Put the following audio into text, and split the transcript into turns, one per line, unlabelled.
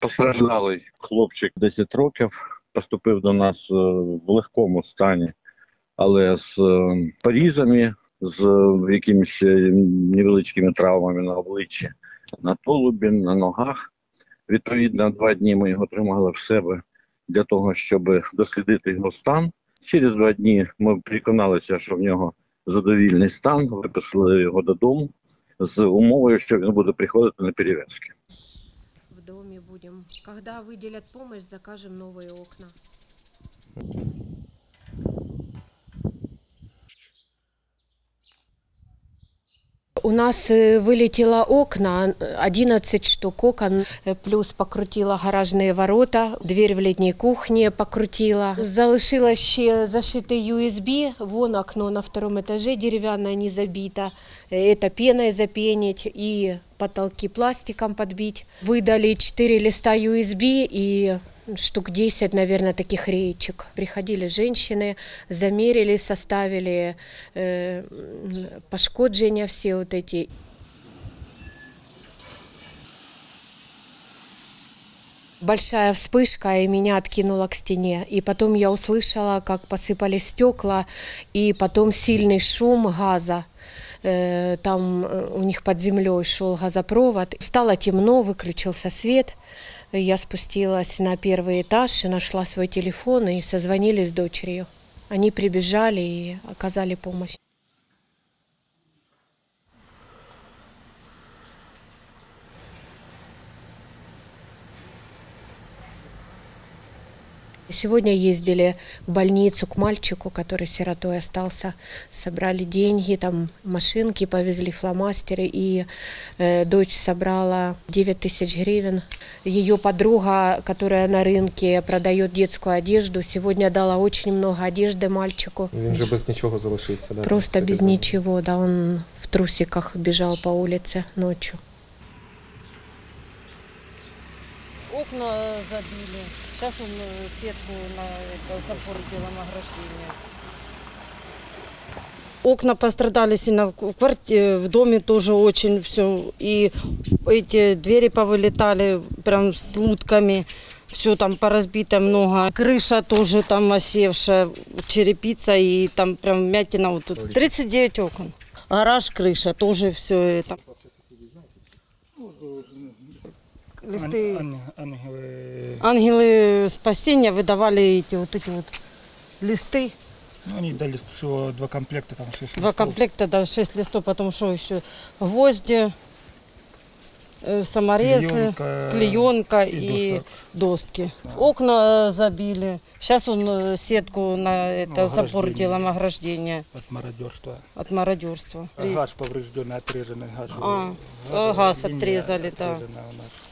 Постраждалий хлопчик 10 років, поступив до нас в легкому стані, але з порізами, з якимись невеличкими травмами на обличчі, на тулубі, на ногах. Відповідно, 2 дні ми його тримали в себе для того, щоб дослідити його стан. Через 2 дні ми переконалися, що в нього задовільний стан, виписали його додому з умовою, що він буде приходити на перев'язки.
В доме будем. Когда выделят помощь, закажем новые окна. У нас вылетело окна, 11 штук окон, плюс покрутила гаражные ворота, дверь в летней кухне покрутила. Залишилось ще зашитый USB, вон окно на 2-м этаже деревянное не забито, это пеной запенить и потолки пластиком подбить. Выдали 4 листа USB и штук 10, наверное, таких реечек. Приходили женщины, замерили, составили пошкоджения все вот эти. Большая вспышка, и меня откинуло к стене. И потом я услышала, как посыпались стекла, и потом сильный шум газа. Там у них под землей шел газопровод. Стало темно, выключился свет. Я спустилась на 1-й этаж, нашла свой телефон и созвонились с дочерью. Они прибежали и оказали помощь. Сегодня ездили в больницу к мальчику, который сиротой остался. Собрали деньги, там машинки повезли, фломастеры. И дочь собрала 9 тысяч гривен. Ее подруга, которая на рынке продает детскую одежду, сегодня дала очень много одежды мальчику.
Він же без нічого залишився, да?
Просто без ничего, да, он в трусиках бежал по улице ночью.
Окна забили. Сейчас он сетку на запор делаем ограждение. Окна пострадали сильно, в квартире, в доме тоже очень все. И эти двери повылетали прям с лутками. Все там поразбито много. Крыша тоже там осевшая, черепица и там прям вмятина вот тут. 39 окон. Гараж, крыша, тоже все это. Листы. Ангелы спасения выдавали эти вот листы.
Ну, они дали всего 2 комплекта, там 6 листов.
2 комплекта, даже 6 листов, потому что еще гвозди, саморезы, клеенка и доски. Окна забили. Сейчас он сетку на это забор делаем ограждение.
От мародерства.
От мародерства.
Газ поврежденный, отрезанный газ.
Газ отрезали, да.
У нас.